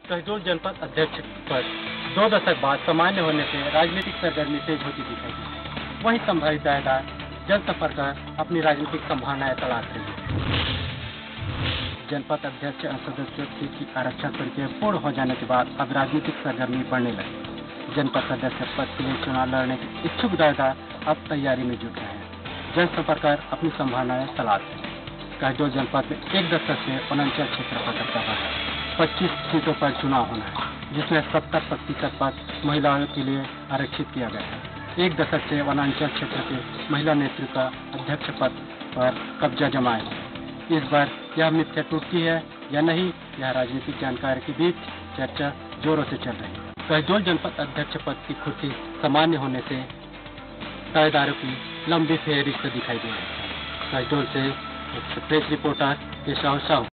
शहडोल जनपद अध्यक्ष पद 2 दशक बाद सामान्य होने से राजनीतिक सरगर्मी तेज होती दिखाई दी। वही संभावित दावेदार जनसंपर्क अपनी राजनीतिक संभावनाएं तलाश रही है। जनपद अध्यक्ष सदस्य सीट की आरक्षण प्रक्रिया पूर्ण हो जाने के बाद अब राजनीतिक सरगर्मी बढ़ने लगी। जनपद सदस्य पद के लिए चुनाव लड़ने के इच्छुक दावेदार अब तैयारी में जुट रहे हैं। जनसंपर्क अपनी संभावनाएं तलाश रहे हैं। शहडोल जनपद में 1 दशक से वनांचल क्षेत्र पर कब्जा है। 25 सीटों पर चुनाव होना है, जिसमें 70% पद महिलाओं के लिए आरक्षित किया गया है। 1 दशक से वनांचल क्षेत्र के महिला नेतृत्व अध्यक्ष पद पर कब्जा जमाए है। इस बार यह मिथ्या टूटती है या नहीं, यह राजनीतिक जानकार के बीच चर्चा जोरों से चल रही है। शहडोल जनपद अध्यक्ष पद की कुर्सी सामान्य होने से दावेदारों की लंबी फेहरिस्त दिखाई दे रही है। शहडोल से प्रेस रिपोर्टर पेशा साहू।